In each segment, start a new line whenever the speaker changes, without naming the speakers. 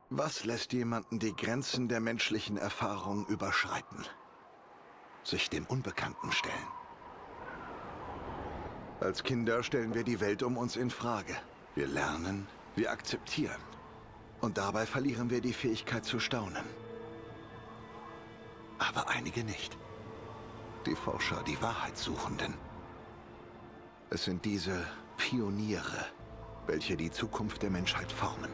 Was lässt jemanden die Grenzen der menschlichen Erfahrung überschreiten? Sich dem Unbekannten stellen. Als Kinder stellen wir die Welt um uns in Frage. Wir lernen, wir akzeptieren. Und dabei verlieren wir die Fähigkeit zu staunen. Aber einige nicht. Die Forscher, die Wahrheitssuchenden. Es sind diese Pioniere, welche die Zukunft der Menschheit formen.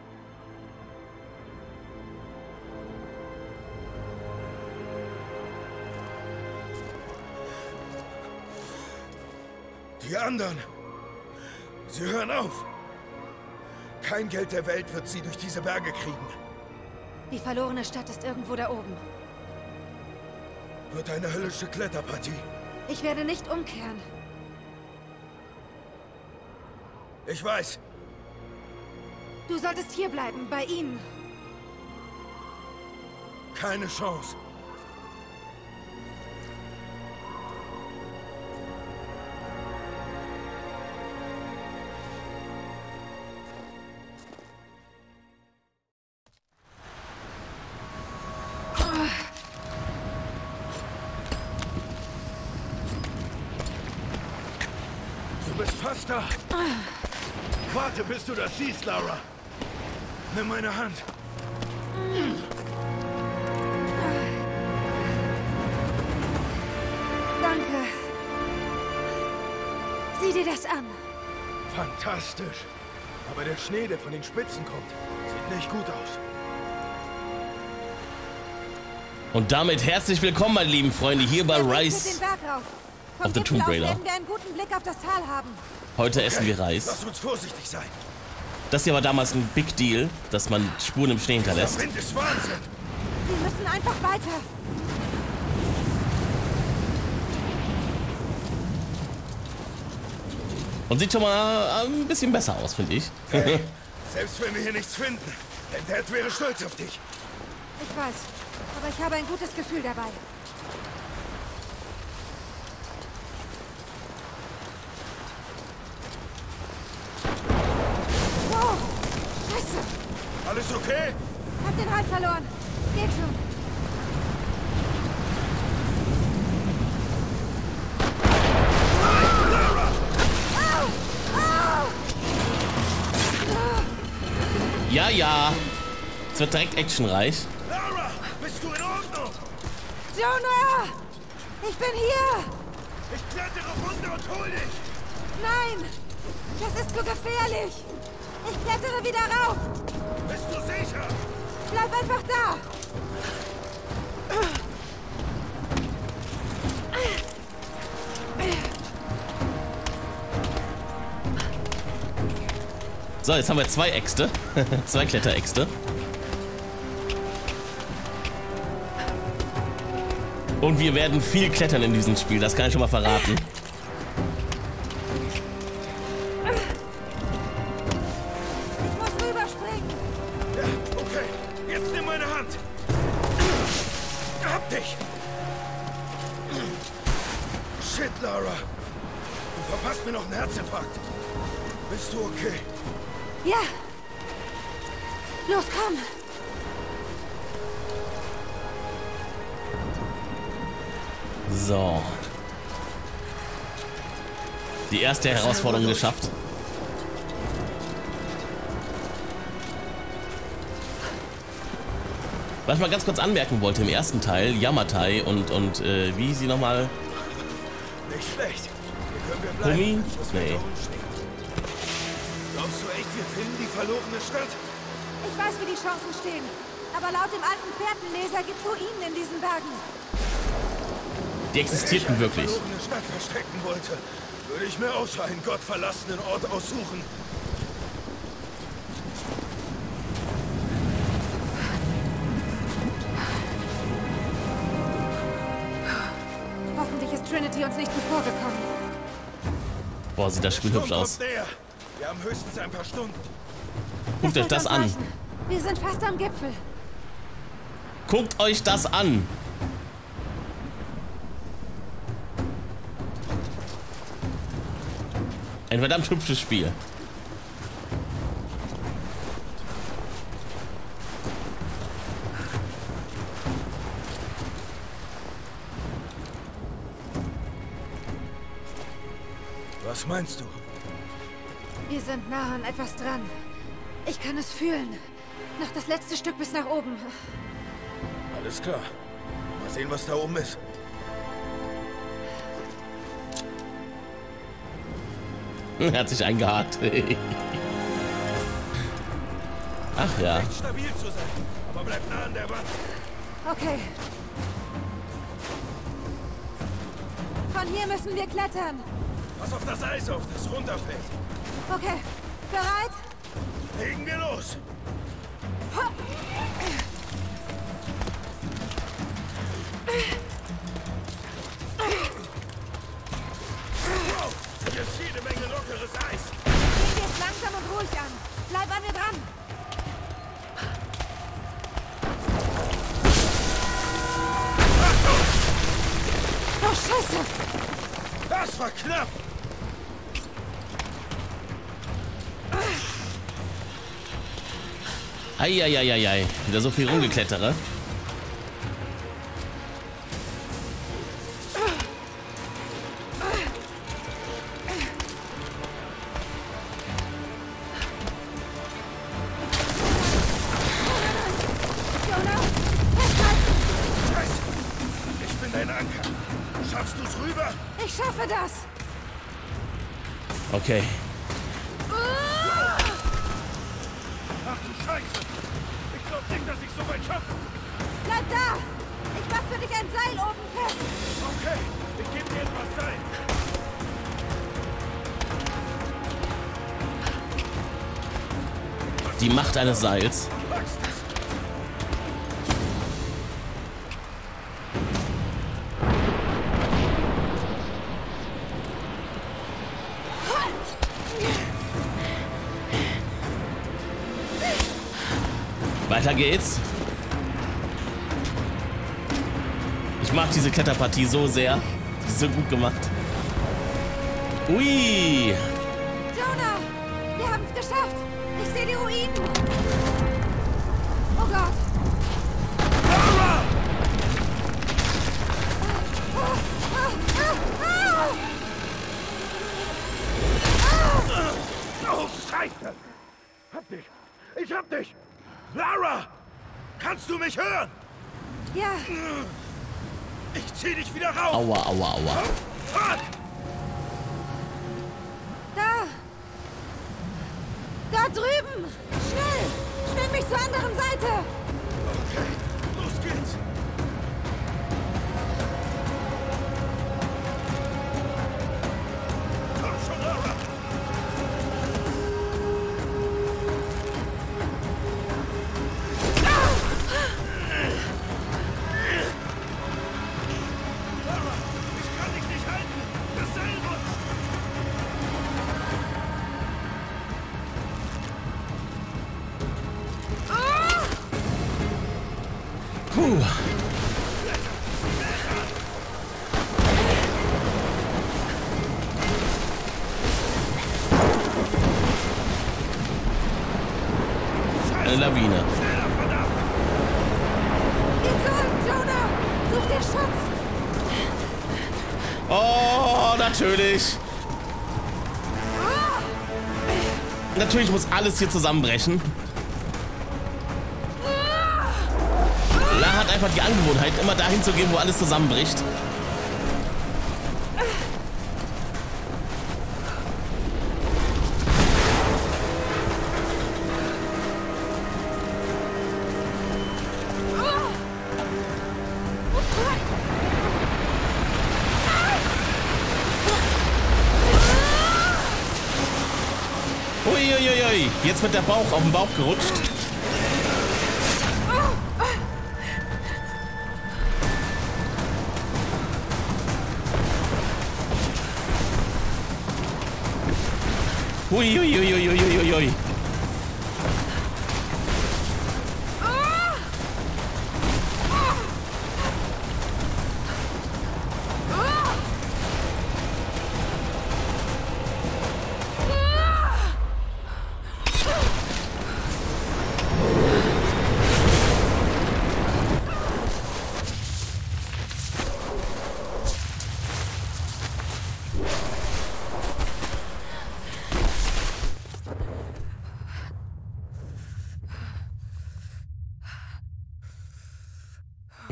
Die anderen, sie hören auf. Kein Geld der Welt wird sie durch diese Berge kriegen.
Die verlorene Stadt ist irgendwo da oben.
Wird eine höllische Kletterpartie.
Ich werde nicht umkehren.
Ich weiß.
Du solltest hier bleiben, bei ihnen.
Keine Chance. Du bist fast da. Warte, bis du das siehst, Lara. Nimm meine Hand.
Danke. Sieh dir das an.
Fantastisch. Aber der Schnee, der von den Spitzen kommt, sieht nicht gut aus.
Und damit herzlich willkommen, meine lieben Freunde, hier bei Rise of the Tomb Raider.
Werden wir einen guten Blick auf das Tal haben.
Heute essen wir Reis.
Lass uns vorsichtig sein.
Das hier war damals ein Big Deal, dass man Spuren im Schnee hinterlässt.
Der Wind ist Wahnsinn.
Wir müssen einfach weiter.
Und sieht schon mal ein bisschen besser aus, finde ich.
Hey, selbst wenn wir hier nichts finden, der Dad wäre stolz auf dich.
Ich weiß, aber ich habe ein gutes Gefühl dabei. Wow! Scheiße!
Alles okay?
Hab den Halt verloren. Geht schon. Au! Au!
Ja, ja. Es wird direkt actionreich.
Lara, bist du in Ordnung?
Jonah! Ich bin hier!
Ich klettere runter und hol dich.
Nein! Das ist zu gefährlich! Ich klettere wieder rauf!
Bist du sicher?
Bleib einfach da!
So, jetzt haben wir zwei Äxte. Zwei Kletteräxte. Und wir werden viel klettern in diesem Spiel, das kann ich schon mal verraten.
Ich muss rüberspringen!
Ja, okay. Jetzt nimm meine Hand. Hab dich. Shit, Lara. Du verpasst mir noch einen Herzinfarkt. Bist du okay?
Ja! Los, komm!
So. Die erste Herausforderung geschafft. Was ich mal ganz kurz anmerken wollte, im ersten Teil, Yamatai und wie hieß sie nochmal?
Nicht schlecht. Hier können wir bleiben.
Kumi?
bis das Wetter
Nee.
umschlägt. Glaubst du echt, wir finden die verlorene Stadt?
Ich weiß, wie die Chancen stehen. Aber laut dem alten Fährtenleser gibt es Ruinen in diesen Bergen.
Die existierten wirklich.
Wenn ich eine verlorene Stadt verstecken wollte, würde ich mir auch so einen gottverlassenen Ort aussuchen.
Hoffentlich ist Trinity uns nicht zuvorgekommen.
Boah, sieht das Spiel hübsch aus.
Kommt näher. Wir haben höchstens ein paar Stunden.
Guckt euch das
sollte
an.
uns reichen. Wir sind fast am Gipfel.
Guckt euch das an. Ein verdammt hübsches Spiel.
Was meinst du?
Wir sind nah an etwas dran. Ich kann es fühlen. Noch das letzte Stück bis nach oben.
Alles klar. Mal sehen, was da oben ist.
Er hat sich eingehakt. Ach ja.
Recht stabil zu sein, aber bleib nah an der Wand.
Okay. Von hier müssen wir klettern.
Pass auf das Eis auf, das runterfällt.
Okay. Bereit?
Legen wir los. Wow, hier ist jede Menge lockeres Eis.
Gehen wir es langsam und ruhig an. Bleib an mir dran. Oh, Scheiße.
Das war knapp.
Eieieiei. Wieder so viel rumgeklettere.
Jonah, festhalten.
Scheiße. Ich bin dein Anker. Schaffst du's rüber?
Ich schaffe das.
Okay.
Ach du Scheiße. Ich glaub nicht, dass ich so weit schaffe.
Bleib da. Ich mach für dich ein Seil oben fest.
Okay, ich gebe dir etwas Zeit.
Die Macht eines Seils.
Packst es.
Weiter geht's. Ich mag diese Kletterpartie so sehr. Die ist so gut gemacht. Ui.
Jonah, wir haben es geschafft. Ich sehe die Ruinen. Oh Gott.
Lara! Oh, Scheiße! Hab dich! Ich hab dich! Lara! Kannst du mich hören?
Ja,
Ich zieh dich wieder raus!
Aua, aua, aua.
Fuck!
da. Da drüben. Schnell. Schwimm mich zur anderen Seite.
Okay, los geht's! Komm schon, Lara! Lara, ich kann dich nicht halten! Das Seil rutscht!
Puh. Eine Lawine.
Schneller, verdammt!
Geh zurück, Jonah. Such dir Schutz.
Oh, natürlich. Natürlich muss alles hier zusammenbrechen. La hat einfach die Angewohnheit, immer dahin zu gehen, wo alles zusammenbricht. Uiuiui, jetzt wird der Bauch auf den Bauch gerutscht. Uiuiuiuiuiui.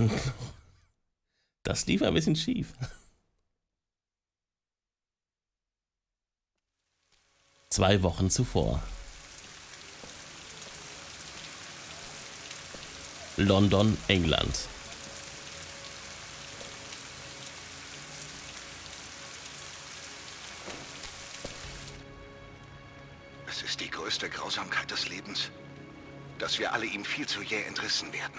Das lief ein bisschen schief. 2 Wochen zuvor. London, England.
Es ist die größte Grausamkeit des Lebens, dass wir alle ihm viel zu jäh entrissen werden.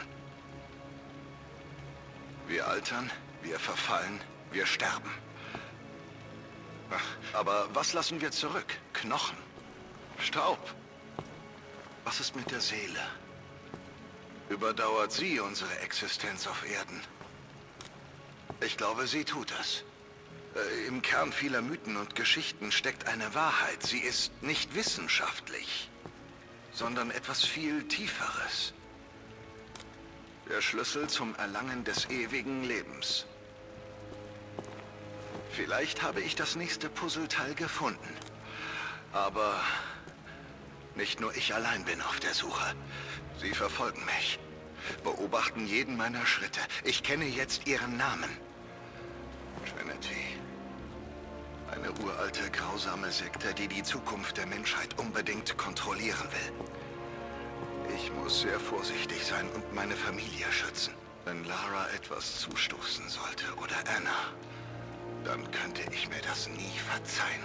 Wir altern, wir verfallen, wir sterben. Aber was lassen wir zurück? Knochen? Staub? Was ist mit der Seele? Überdauert sie unsere Existenz auf Erden? Ich glaube, sie tut das. Im Kern vieler Mythen und Geschichten steckt eine Wahrheit. Sie ist nicht wissenschaftlich, sondern etwas viel Tieferes. Der Schlüssel zum Erlangen des ewigen Lebens. Vielleicht habe ich das nächste Puzzleteil gefunden. Aber nicht nur ich allein bin auf der Suche. Sie verfolgen mich, beobachten jeden meiner Schritte. Ich kenne jetzt ihren Namen. Trinity. Eine uralte, grausame Sekte, die die Zukunft der Menschheit unbedingt kontrollieren will. Ich muss sehr vorsichtig sein und meine Familie schützen. Wenn Lara etwas zustoßen sollte oder Anna, dann könnte ich mir das nie verzeihen.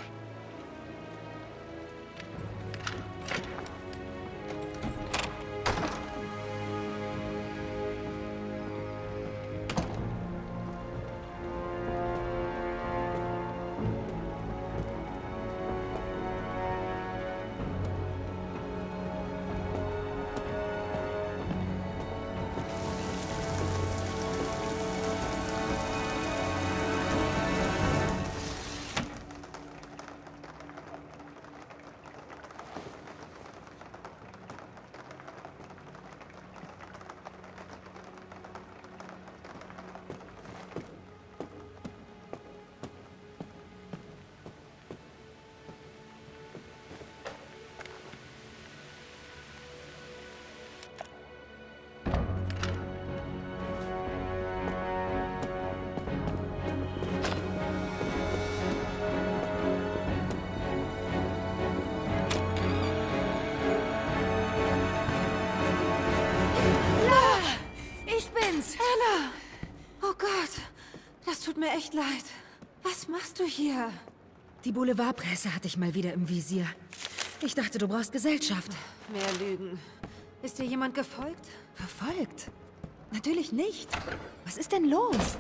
Anna! Oh Gott, das tut mir echt leid. Was machst du hier?
Die Boulevardpresse hatte ich mal wieder im Visier. Ich dachte, du brauchst Gesellschaft.
Mehr Lügen. Ist dir jemand gefolgt?
Verfolgt? Natürlich nicht. Was ist denn los?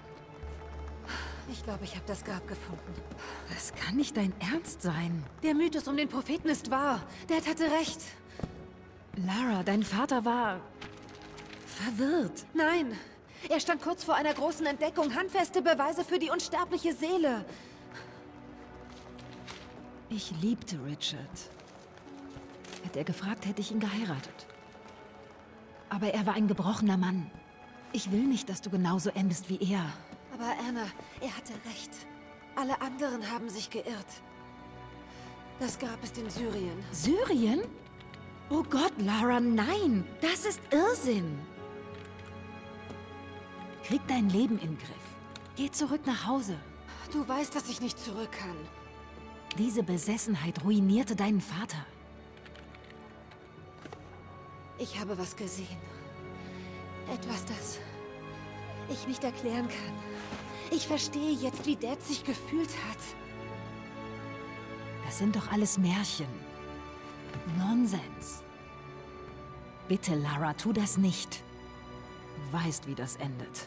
Ich glaube, ich habe das Grab gefunden.
Das kann nicht dein Ernst sein.
Der Mythos um den Propheten ist wahr. Dad hatte recht.
Lara, dein Vater war verwirrt.
Nein, er stand kurz vor einer großen Entdeckung. Handfeste Beweise für die unsterbliche Seele.
Ich liebte Richard. Hätte er gefragt, hätte ich ihn geheiratet. Aber er war ein gebrochener Mann. Ich will nicht, dass du genauso endest wie er.
Aber Anna, er hatte recht. Alle anderen haben sich geirrt. Das Grab ist in Syrien.
Syrien? Oh Gott, Lara, nein! Das ist Irrsinn! Krieg dein Leben in den Griff. Geh zurück nach Hause.
Du weißt, dass ich nicht zurück kann.
Diese Besessenheit ruinierte deinen Vater.
Ich habe was gesehen. Etwas, das ich nicht erklären kann. Ich verstehe jetzt, wie Dad sich gefühlt hat.
Das sind doch alles Märchen. Nonsens. Bitte, Lara, tu das nicht. Du weißt, wie das endet.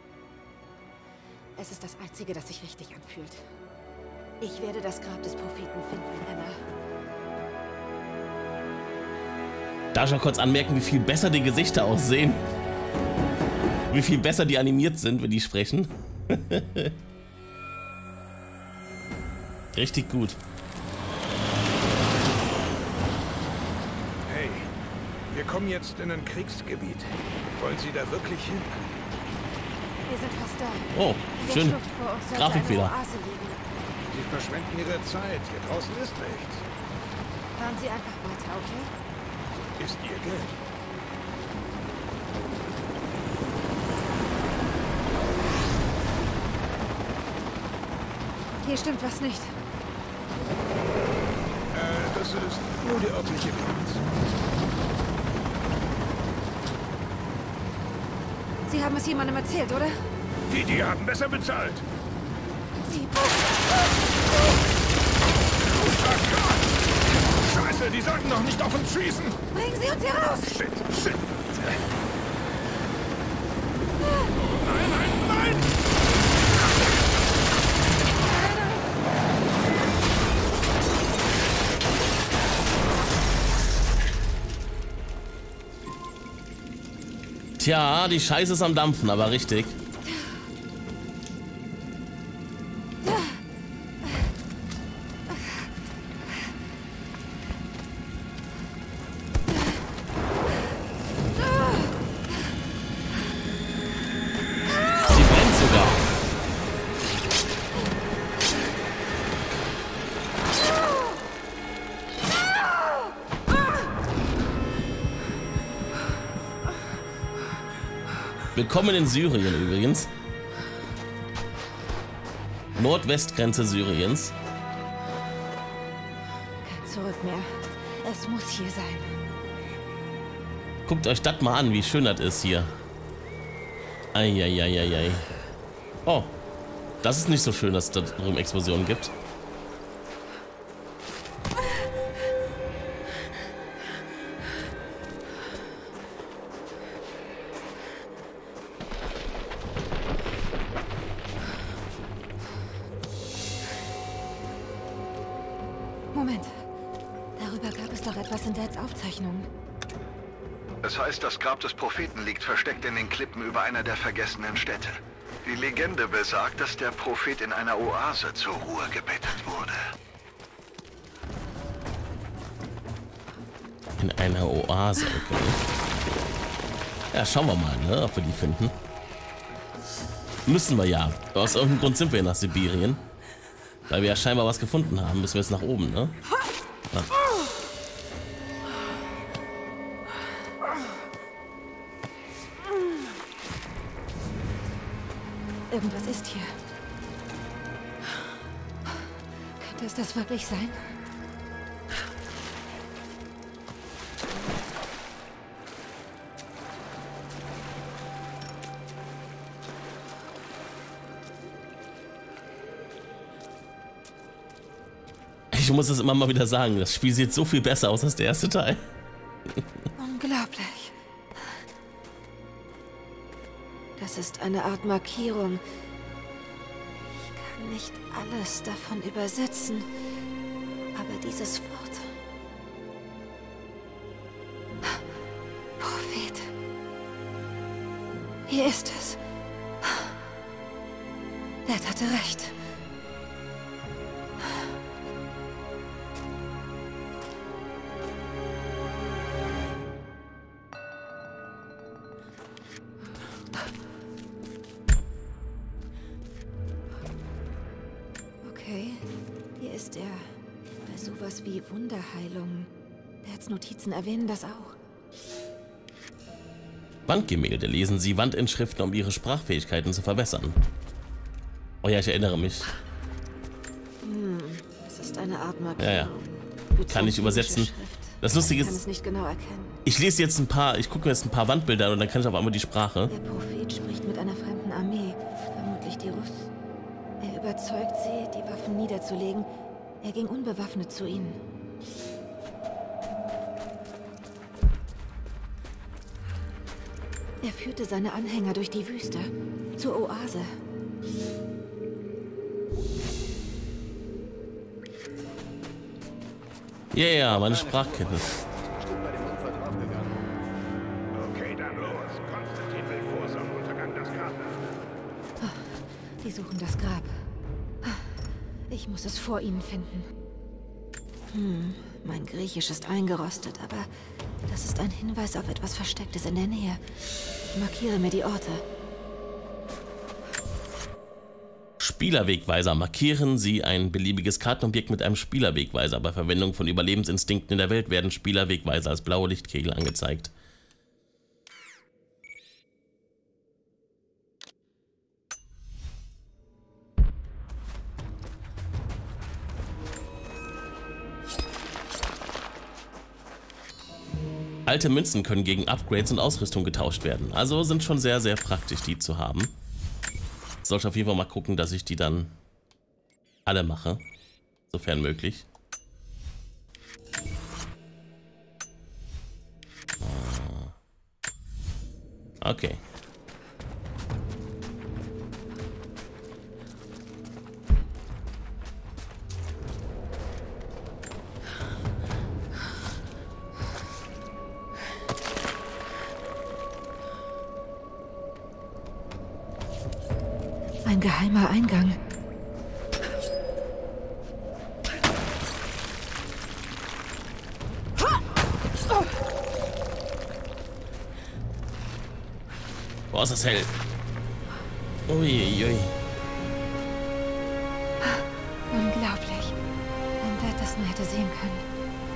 Es ist das Einzige, das sich richtig anfühlt. Ich werde das Grab des Propheten finden, Anna.
Darf ich noch kurz anmerken, wie viel besser die Gesichter aussehen? Wie viel besser die animiert sind, wenn die sprechen? Richtig gut.
Hey, wir kommen jetzt in ein Kriegsgebiet. Wollen Sie da wirklich hin?
Wir sind fast da.
Oh, schön. Grafikfehler.
Sie verschwenden Ihre Zeit. Hier draußen ist nichts.
Fahren Sie einfach weiter, okay?
Ist Ihr Geld.
Hier stimmt was nicht.
Das ist nur die örtliche Bilanz.
Sie haben es jemandem erzählt, oder?
Die haben besser bezahlt.
Sie...
Scheiße, die sollten doch nicht auf uns schießen.
Bringen Sie uns hier raus!
Shit. Nein!
Tja, die Scheiße ist am Dampfen, aber richtig. Sie brennt sogar. Willkommen in Syrien übrigens. Nordwestgrenze Syriens.
Kein Zurück mehr. Es muss hier sein.
Guckt euch das mal an, wie schön das ist hier. Eieieiei. Oh, das ist nicht so schön, dass es da drüben Explosionen gibt.
Moment. Darüber gab es doch etwas in Dads Aufzeichnungen.
Es heißt, das Grab des Propheten liegt versteckt in den Klippen über einer der vergessenen Städte. Die Legende besagt, dass der Prophet in einer Oase zur Ruhe gebettet wurde.
In einer Oase, okay. Ja, schauen wir mal, ne, ob wir die finden. Müssen wir ja. Aus irgendeinem Grund sind wir nach Sibirien. Weil wir ja scheinbar was gefunden haben. Müssen wir jetzt nach oben, ne? Ja.
Irgendwas ist hier. Könnte es das wirklich sein?
Ich muss es immer mal wieder sagen, das Spiel sieht so viel besser aus als der erste Teil.
Unglaublich. Das ist eine Art Markierung. Ich kann nicht alles davon übersetzen, aber dieses Wort... Prophet. Hier ist es. Dad hatte recht. Okay, hier ist er. Bei sowas wie Wunderheilung. Dads Notizen erwähnen das auch.
Wandgemälde lesen Sie Wandinschriften, um Ihre Sprachfähigkeiten zu verbessern. Oh ja, ich erinnere mich.
Es ist eine Art Markierung.
Ja, ja. Kann ich übersetzen. Das Lustige
Ich kann es
ist,
nicht genau erkennen.
ich gucke mir jetzt ein paar Wandbilder an und dann kann ich auf einmal die Sprache.
Der Prophet spricht mit einer fremden Armee, vermutlich die Russen. Er überzeugt sie, die Waffen niederzulegen. Er ging unbewaffnet zu ihnen. Er führte seine Anhänger durch die Wüste, zur Oase.
Ja, ja, meine Sprachkenntnis.
Okay, dann los. Konstantin will vor Sonnenuntergang das Grab.
Die suchen das Grab. Ich muss es vor ihnen finden. Mein Griechisch ist eingerostet, aber das ist ein Hinweis auf etwas Verstecktes in der Nähe. Ich markiere mir die Orte.
Spielerwegweiser. Markieren Sie ein beliebiges Kartenobjekt mit einem Spielerwegweiser. Bei Verwendung von Überlebensinstinkten in der Welt werden Spielerwegweiser als blaue Lichtkegel angezeigt. Alte Münzen können gegen Upgrades und Ausrüstung getauscht werden. Also sind schon sehr, sehr praktisch, die zu haben. Sollte auf jeden Fall mal gucken, dass ich die dann alle mache. Sofern möglich. Okay.
Ein geheimer Eingang.
Boah, ist das hell. Uiuiui.
Unglaublich. Wenn Dad das nur hätte sehen können.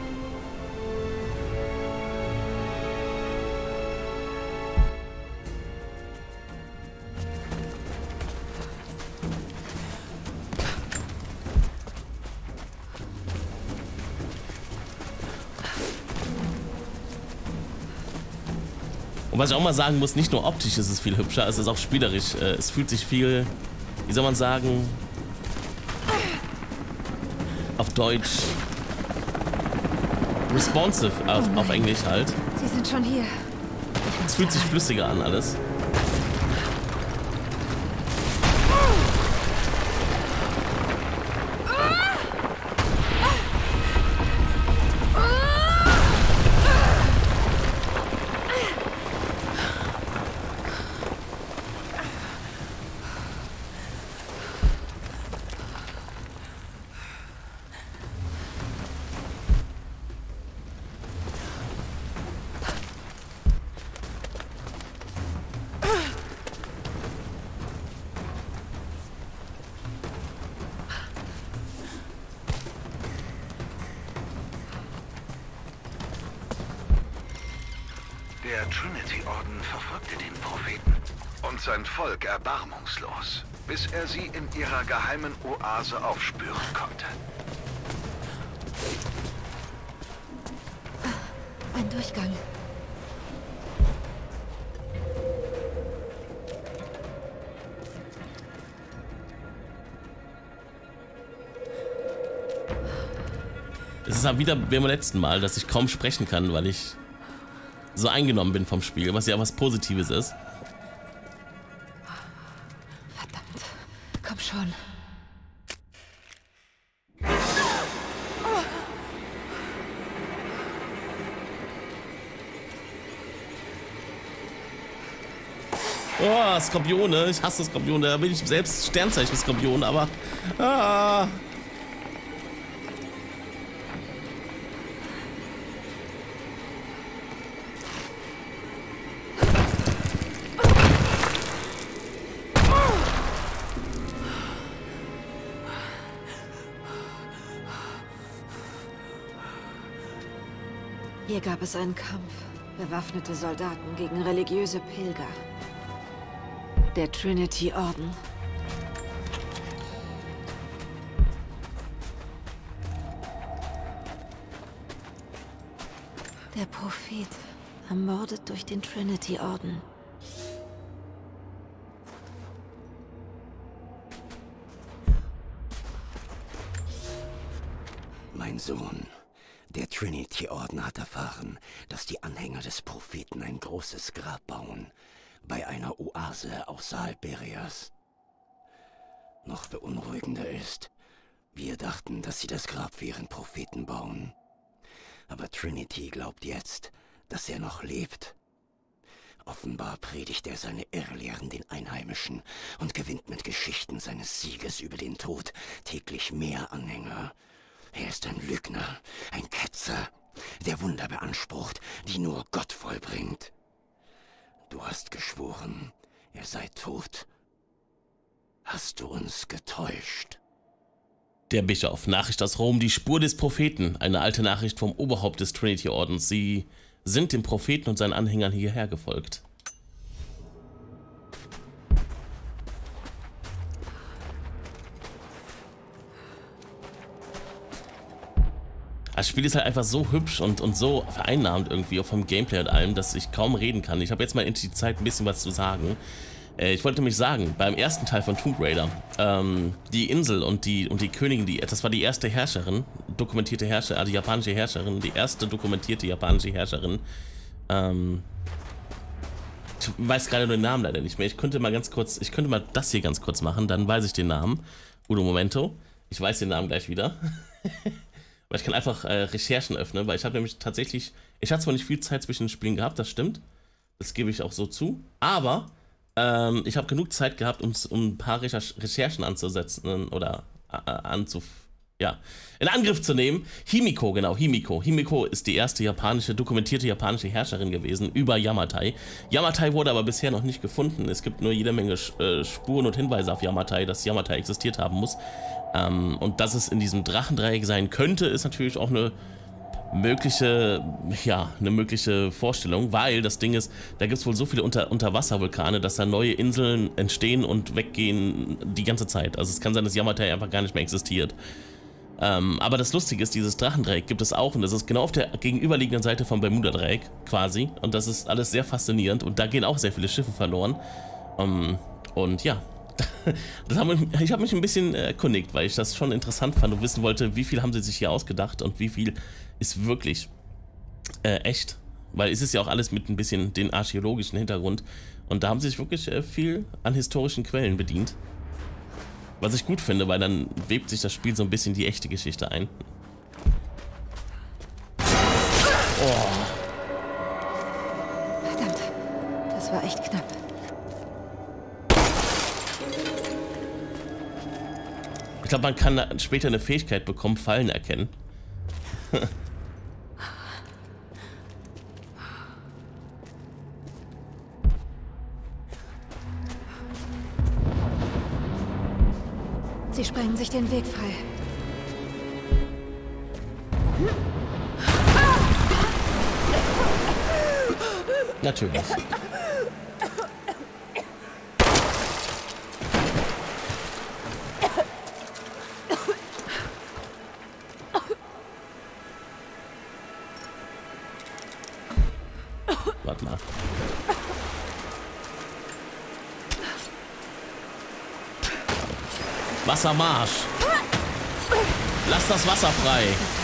Und was ich auch mal sagen muss, nicht nur optisch ist es viel hübscher, es ist auch spielerisch. Es fühlt sich viel, wie soll man sagen, auf Deutsch, responsive, auf Englisch halt.
Sie sind schon hier.
Es fühlt sich flüssiger an alles.
Der Trinity-Orden verfolgte den Propheten und sein Volk erbarmungslos, bis er sie in ihrer geheimen Oase aufspüren konnte.
Ein Durchgang.
Es ist halt wieder wie beim letzten Mal, dass ich kaum sprechen kann, weil ich so eingenommen bin vom Spiel, was ja was Positives ist.
Verdammt. Komm schon.
Oh, Skorpione. Ich hasse Skorpione. Da bin ich selbst Sternzeichen Skorpion, aber... Ah.
Hier gab es einen Kampf. Bewaffnete Soldaten gegen religiöse Pilger. Der Trinity-Orden. Der Prophet, ermordet durch den Trinity-Orden.
Mein Sohn, der Trinity-Orden hat erfahren, dass die Anhänger des Propheten ein großes Grab bauen, bei einer Oase außerhalb Berias. Noch beunruhigender ist, wir dachten, dass sie das Grab für ihren Propheten bauen. Aber Trinity glaubt jetzt, dass er noch lebt. Offenbar predigt er seine Irrlehren den Einheimischen und gewinnt mit Geschichten seines Sieges über den Tod täglich mehr Anhänger. Er ist ein Lügner, ein Ketzer, der Wunder beansprucht, die nur Gott vollbringt. Du hast geschworen, er sei tot. Hast du uns getäuscht?
Der Bischof. Nachricht aus Rom. Die Spur des Propheten. Eine alte Nachricht vom Oberhaupt des Trinity-Ordens. Sie sind dem Propheten und seinen Anhängern hierher gefolgt. Das Spiel ist halt einfach so hübsch und so vereinnahmend irgendwie, auch vom Gameplay und allem, dass ich kaum reden kann. Ich habe jetzt mal in die Zeit ein bisschen was zu sagen. Ich wollte nämlich sagen, beim ersten Teil von Tomb Raider, die Insel und die Königin, das war die erste Herrscherin, dokumentierte Herrscherin, die japanische Herrscherin, die erste dokumentierte japanische Herrscherin. Ich weiß gerade nur den Namen leider nicht mehr. Ich könnte mal das hier ganz kurz machen, dann weiß ich den Namen. Uno Momento. Ich weiß den Namen gleich wieder. Weil ich kann einfach Recherchen öffnen, weil ich habe nämlich tatsächlich, ich hatte zwar nicht viel Zeit zwischen den Spielen gehabt, das stimmt. Das gebe ich auch so zu. Aber ich habe genug Zeit gehabt, um ein paar Recherchen anzusetzen oder in Angriff zu nehmen. Himiko, genau, Himiko. Himiko ist die erste dokumentierte japanische Herrscherin gewesen über Yamatai. Yamatai wurde aber bisher noch nicht gefunden. Es gibt nur jede Menge Spuren und Hinweise auf Yamatai, dass Yamatai existiert haben muss. Und dass es in diesem Drachendreieck sein könnte, ist natürlich auch eine mögliche Vorstellung, weil das Ding ist, da gibt es wohl so viele Unterwasservulkane, dass da neue Inseln entstehen und weggehen die ganze Zeit. Also es kann sein, dass Yamatai einfach gar nicht mehr existiert. Aber das Lustige ist, dieses Drachendreieck gibt es auch und das ist genau auf der gegenüberliegenden Seite vom Bermuda-Dreieck quasi und das ist alles sehr faszinierend und da gehen auch sehr viele Schiffe verloren. Und ja, ich habe mich ein bisschen erkundigt, weil ich das schon interessant fand und wissen wollte, wie viel haben sie sich hier ausgedacht und wie viel ist wirklich echt. Weil es ist ja auch alles mit ein bisschen den archäologischen Hintergrund und da haben sie sich wirklich viel an historischen Quellen bedient. Was ich gut finde, weil dann webt sich das Spiel so ein bisschen die echte Geschichte ein. Oh.
Verdammt, das war echt knapp.
Ich glaube, man kann später eine Fähigkeit bekommen, Fallen erkennen.
Sie sprengen sich den Weg frei.
Natürlich. Warte mal. Wassermarsch. Lass das Wasser frei.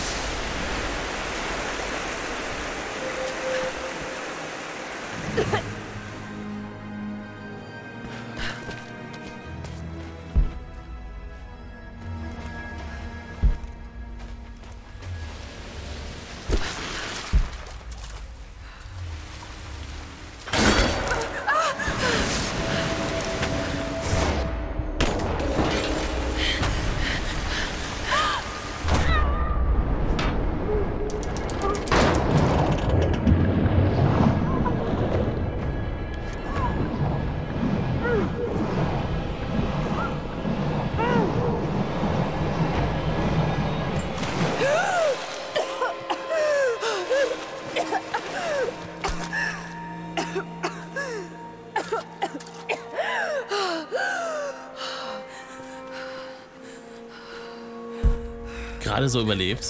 Gerade so überlebt.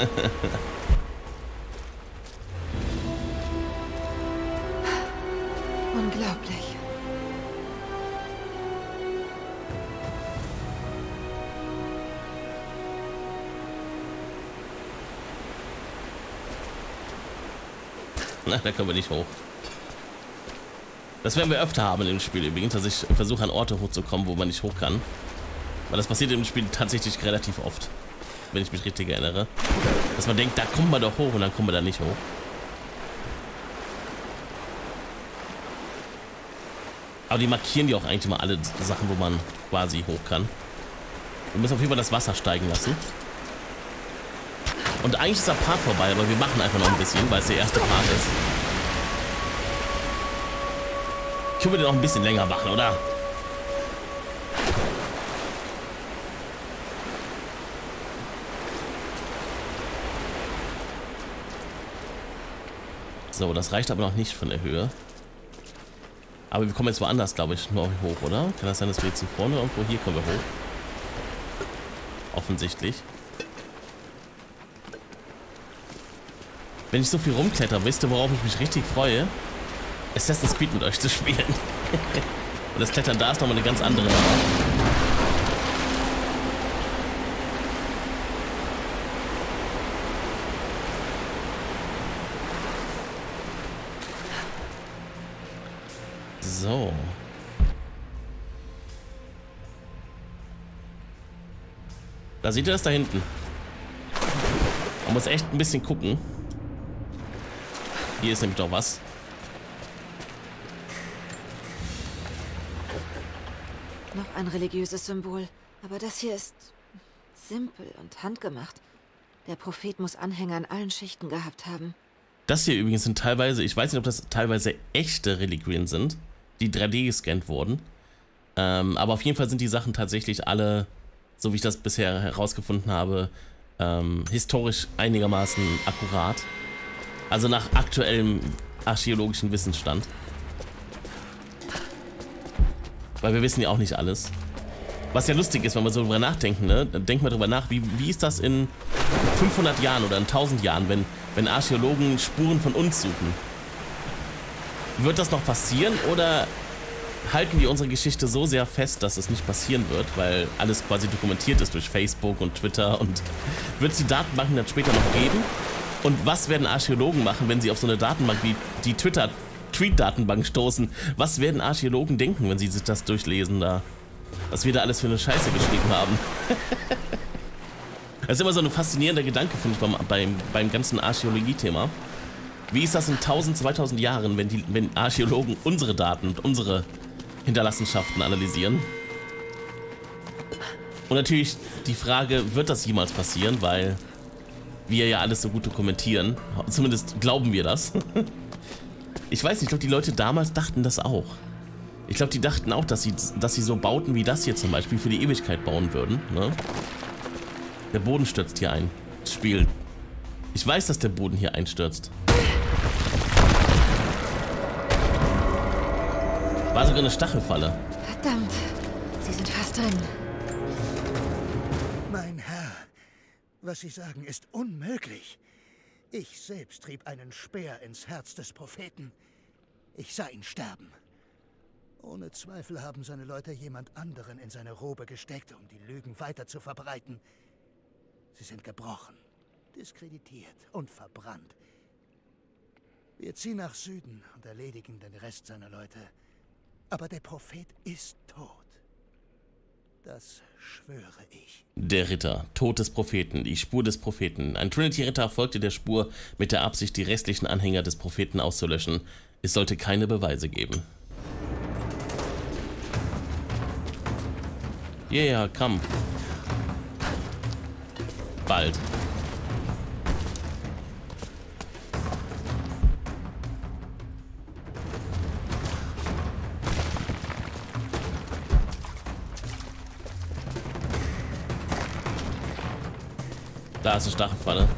Unglaublich.
Na, da können wir nicht hoch. Das werden wir öfter haben in dem Spiel übrigens, dass ich versuche an Orte hochzukommen, wo man nicht hoch kann. Weil das passiert im Spiel tatsächlich relativ oft. Wenn ich mich richtig erinnere. Dass man denkt, da kommen wir doch hoch und dann kommen wir da nicht hoch. Aber die markieren ja auch eigentlich immer alle Sachen, wo man quasi hoch kann. Wir müssen auf jeden Fall das Wasser steigen lassen. Und eigentlich ist der Part vorbei, aber wir machen einfach noch ein bisschen, weil es der erste Part ist. Können wir den noch ein bisschen länger machen, oder? So, das reicht aber noch nicht von der Höhe. Aber wir kommen jetzt woanders, glaube ich, noch hoch, oder? Kann das sein, dass wir jetzt hier vorne irgendwo... Hier kommen wir hoch. Offensichtlich. Wenn ich so viel rumkletter, wisst ihr, worauf ich mich richtig freue? Assassin's Creed mit euch zu spielen. Und das Klettern da ist nochmal eine ganz andere Nummer. So. Da seht ihr das da hinten. Man muss echt ein bisschen gucken. Hier ist nämlich doch was.
Noch ein religiöses Symbol. Aber das hier ist simpel und handgemacht. Der Prophet muss Anhänger in allen Schichten gehabt haben.
Das hier übrigens sind teilweise, ich weiß nicht, ob das teilweise echte Reliquien sind, die 3D gescannt wurden. Aber auf jeden Fall sind die Sachen tatsächlich alle, so wie ich das bisher herausgefunden habe, historisch einigermaßen akkurat. Also nach aktuellem archäologischen Wissensstand. Weil wir wissen ja auch nicht alles. Was ja lustig ist, wenn wir so drüber nachdenken, ne? Denkt mal drüber nach, wie ist das in 500 Jahren oder in 1000 Jahren, wenn Archäologen Spuren von uns suchen? Wird das noch passieren oder halten wir unsere Geschichte so sehr fest, dass es nicht passieren wird, weil alles quasi dokumentiert ist durch Facebook und Twitter, und wird es die Datenbanken dann später noch geben? Und was werden Archäologen machen, wenn sie auf so eine Datenbank wie die Twitter-Tweet-Datenbank stoßen? Was werden Archäologen denken, wenn sie sich das durchlesen da? Was wir da alles für eine Scheiße geschrieben haben. Das ist immer so ein faszinierender Gedanke, finde ich, beim ganzen Archäologie-Thema. Wie ist das in 1000, 2000 Jahren, wenn Archäologen unsere Daten und unsere Hinterlassenschaften analysieren? Und natürlich die Frage, wird das jemals passieren, weil wir ja alles so gut dokumentieren. Zumindest glauben wir das. Ich weiß nicht, ich glaube, die Leute damals dachten das auch. Ich glaube, die dachten auch, dass sie so Bauten wie das hier zum Beispiel für die Ewigkeit bauen würden. Ne? Der Boden stürzt hier ein. Spiel. Ich weiß, dass der Boden hier einstürzt. War sogar eine Stachelfalle.
Verdammt, Sie sind fast drin.
Mein Herr, was Sie sagen, ist unmöglich. Ich selbst trieb einen Speer ins Herz des Propheten. Ich sah ihn sterben. Ohne Zweifel haben seine Leute jemand anderen in seine Robe gesteckt, um die Lügen weiter zu verbreiten. Sie sind gebrochen, diskreditiert und verbrannt. Wir ziehen nach Süden und erledigen den Rest seiner Leute. Aber der Prophet ist tot. Das schwöre ich.
Der Ritter, Tod des Propheten, die Spur des Propheten. Ein Trinity-Ritter folgte der Spur mit der Absicht, die restlichen Anhänger des Propheten auszulöschen. Es sollte keine Beweise geben. Yeah, Kampf. Bald. Da ist eine Stachelfalle.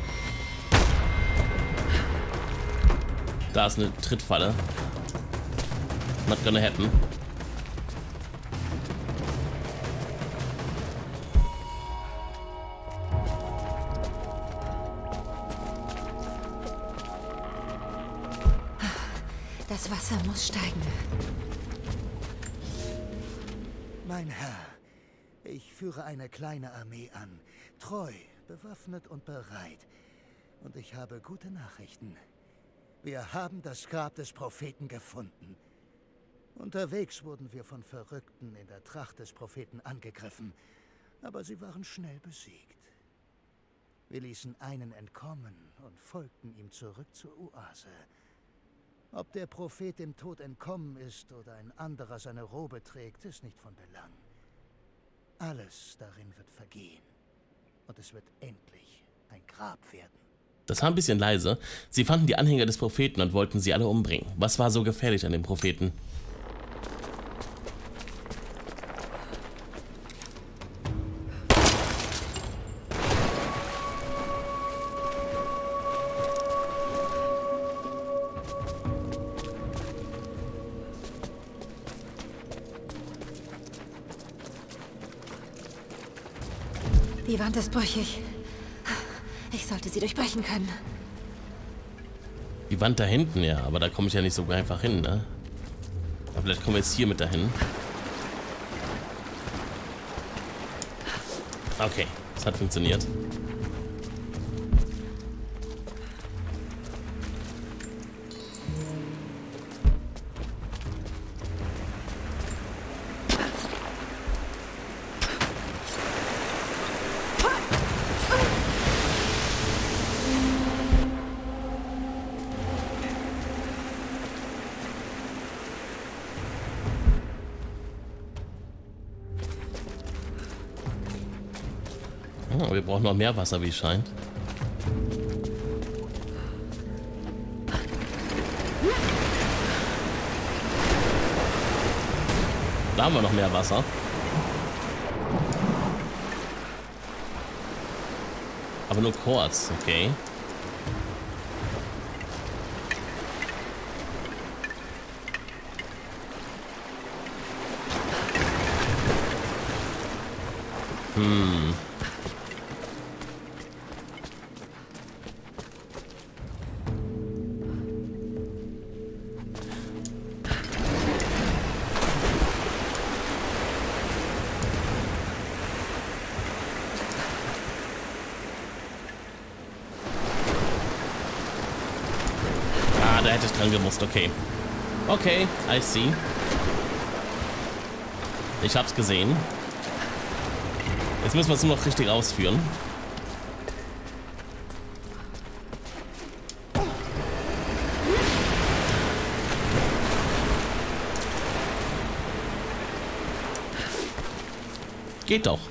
Da ist eine Trittfalle. Not gonna happen.
Das Wasser muss steigen.
Mein Herr, ich führe eine kleine Armee an. Treu, bewaffnet und bereit. Und ich habe gute Nachrichten. Wir haben das Grab des Propheten gefunden. Unterwegs wurden wir von Verrückten in der Tracht des Propheten angegriffen. Aber sie waren schnell besiegt. Wir ließen einen entkommen und folgten ihm zurück zur Oase. Ob der Prophet dem Tod entkommen ist oder ein anderer seine Robe trägt, ist nicht von Belang. Alles darin wird vergehen. Und es wird endlich ein Grab werden.
Das war ein bisschen leise. Sie fanden die Anhänger des Propheten und wollten sie alle umbringen. Was war so gefährlich an dem Propheten?
Die Wand ist brüchig. Ich sollte sie durchbrechen können.
Die Wand da hinten, ja, aber da komme ich ja nicht so einfach hin, ne? Aber vielleicht kommen wir jetzt hier mit dahin. Okay, das hat funktioniert. Wir brauchen noch mehr Wasser, wie es scheint. Da haben wir noch mehr Wasser. Aber nur kurz, okay. Da hätte ich dran gemusst, okay. Okay, I see. Ich hab's gesehen. Jetzt müssen wir es nur noch richtig ausführen. Geht doch.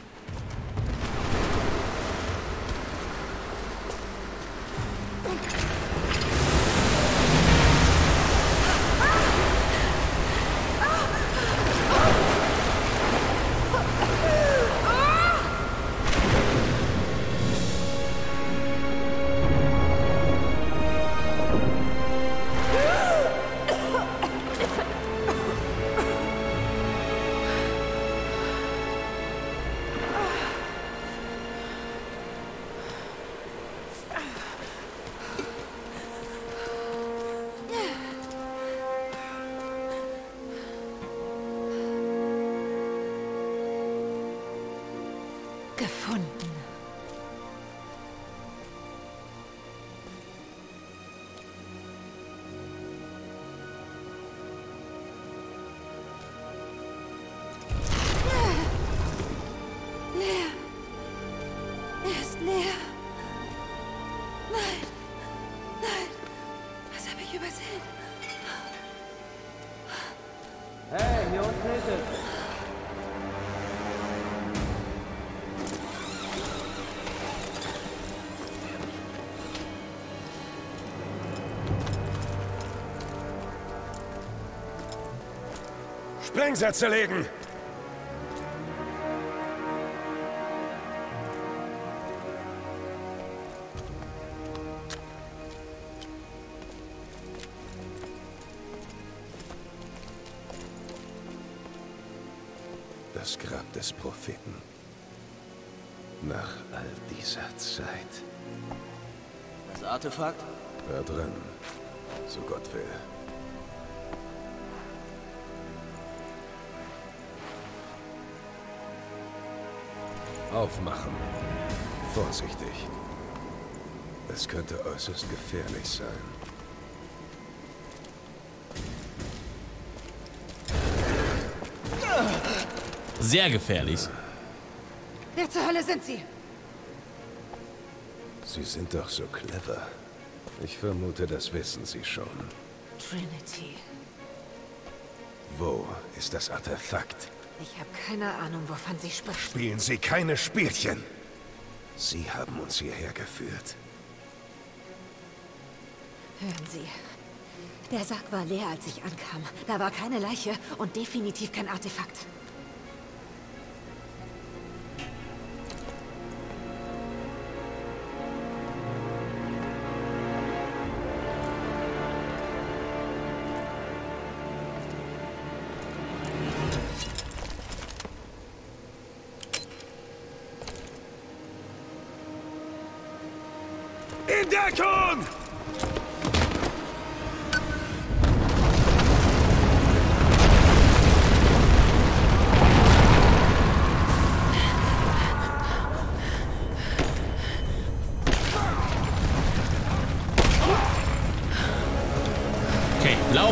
Gefunden. Leer. Er ist leer. Nein. Nein. Was habe ich übersehen?
Hey, hier unten ist es.
Sprengsätze legen! Das Grab des Propheten. Nach all dieser Zeit.
Das Artefakt?
Da drin, so Gott will. Aufmachen. Vorsichtig. Es könnte äußerst gefährlich sein.
Sehr gefährlich.
Wer zur Hölle sind Sie?
Sie sind doch so clever. Ich vermute, das wissen Sie schon.
Trinity.
Wo ist das Artefakt?
Ich habe keine Ahnung, wovon Sie sprechen.
Spielen Sie keine Spielchen. Sie haben uns hierher geführt.
Hören Sie. Der Sarg war leer, als ich ankam. Da war keine Leiche und definitiv kein Artefakt.
In Deckung!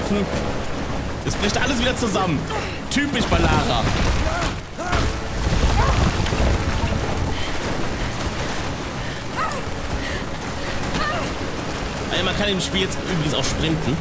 laufen. Es bricht alles wieder zusammen. Typisch bei Lara. Also man kann im Spiel jetzt übrigens auch sprinten.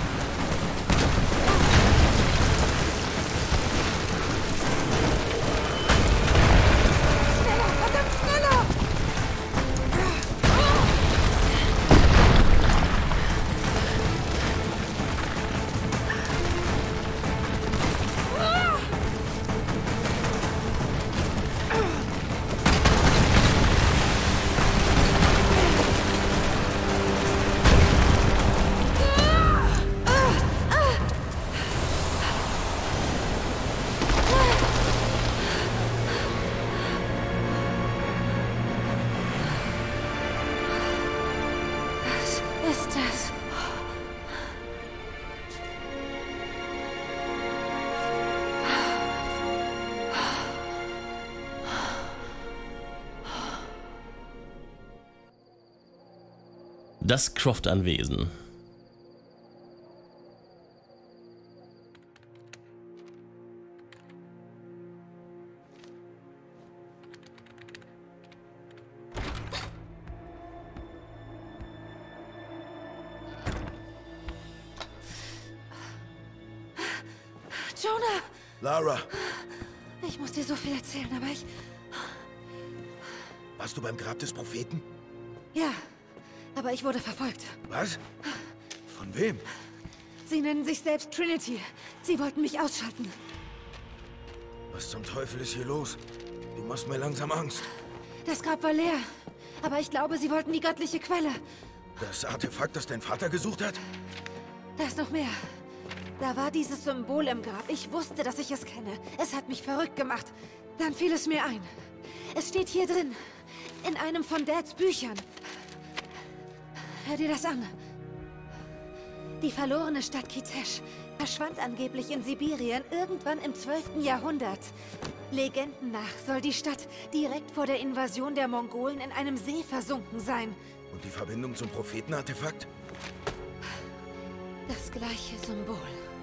Das Croft-Anwesen.
Jonah!
Lara!
Ich muss dir so viel erzählen, aber ich...
Warst du beim Grab des Propheten?
Ja, aber ich wurde verfolgt.
Was? Von wem?
Sie nennen sich selbst Trinity. Sie wollten mich ausschalten.
Was zum Teufel ist hier los? Du machst mir langsam Angst.
Das Grab war leer. Aber ich glaube, sie wollten die göttliche Quelle.
Das Artefakt, das dein Vater gesucht hat?
Da ist noch mehr. Da war dieses Symbol im Grab. Ich wusste, dass ich es kenne. Es hat mich verrückt gemacht. Dann fiel es mir ein. Es steht hier drin. In einem von Dads Büchern. Hör dir das an. Die verlorene Stadt Kitesh verschwand angeblich in Sibirien irgendwann im 12. Jahrhundert. Legenden nach soll die Stadt direkt vor der Invasion der Mongolen in einem See versunken sein.
Und die Verbindung zum Prophetenartefakt?
Das gleiche Symbol.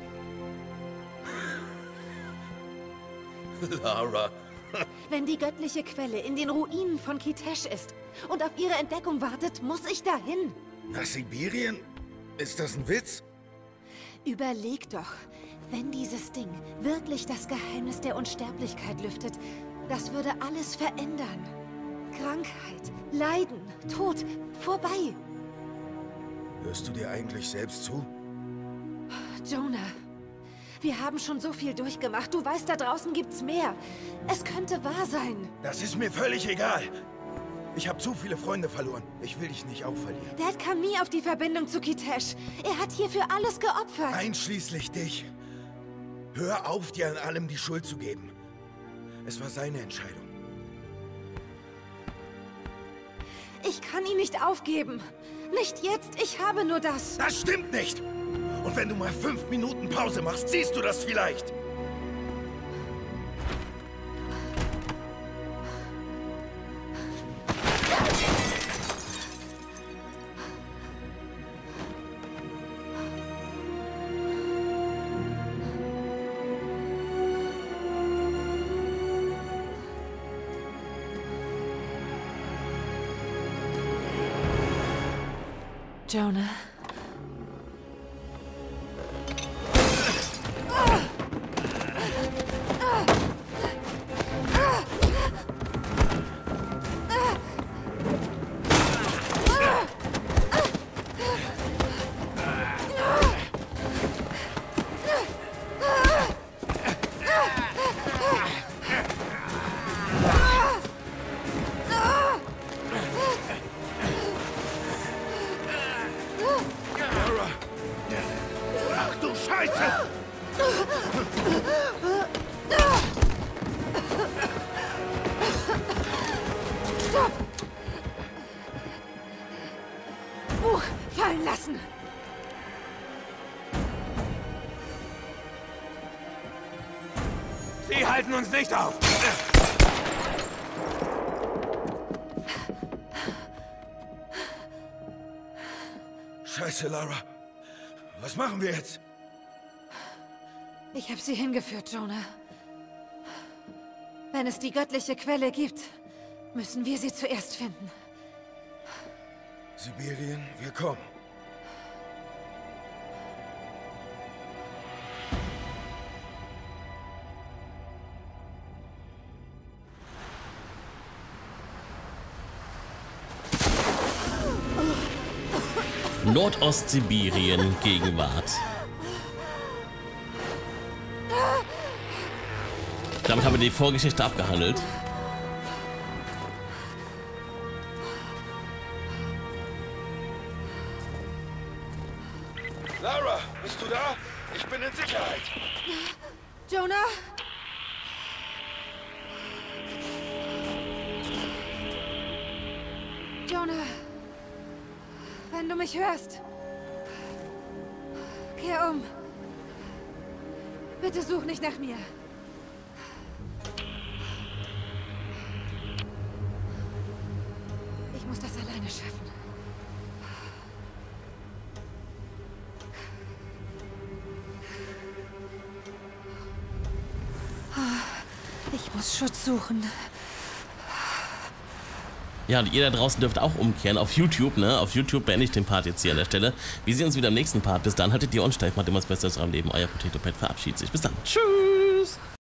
Lara.
Wenn die göttliche Quelle in den Ruinen von Kitesh ist und auf ihre Entdeckung wartet, muss ich dahin.
Nach Sibirien? Ist das ein Witz?
Überleg doch, wenn dieses Ding wirklich das Geheimnis der Unsterblichkeit lüftet, das würde alles verändern. Krankheit, Leiden, Tod, vorbei.
Hörst du dir eigentlich selbst zu?
Jonah, wir haben schon so viel durchgemacht. Du weißt, da draußen gibt's mehr. Es könnte wahr sein.
Das ist mir völlig egal. Ich habe zu viele Freunde verloren. Ich will dich nicht auch verlieren.
Dad kam nie auf die Verbindung zu Kitesh. Er hat hier für alles geopfert.
Einschließlich dich. Hör auf, dir an allem die Schuld zu geben. Es war seine Entscheidung.
Ich kann ihn nicht aufgeben. Nicht jetzt, ich habe nur das.
Das stimmt nicht! Und wenn du mal 5 Minuten Pause machst, siehst du das vielleicht.
Jonah. Buch fallen lassen.
Sie halten uns nicht auf. Scheiße, Lara. Was machen wir jetzt?
Ich habe sie hingeführt, Jonah. Wenn es die göttliche Quelle gibt, müssen wir sie zuerst finden.
Sibirien, wir kommen.
Nordostsibirien, Gegenwart. Damit haben wir die Vorgeschichte abgehandelt.
Lara, bist du da? Ich bin in Sicherheit.
Jonah? Jonah, wenn du mich hörst, kehr um. Bitte such nicht nach mir. Ich muss das alleine schaffen. Ich muss Schutz suchen.
Ja, und ihr da draußen dürft auch umkehren auf YouTube, ne? Auf YouTube beende ich den Part jetzt hier an der Stelle. Wir sehen uns wieder im nächsten Part. Bis dann, haltet die Ohren steif, macht immer das Beste aus eurem Leben. Euer Potato Pet verabschiedet sich. Bis dann. Tschüss.